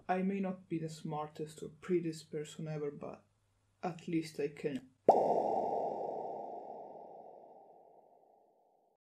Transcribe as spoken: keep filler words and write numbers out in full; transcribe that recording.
I may not be the smartest or prettiest person ever, but at least I can.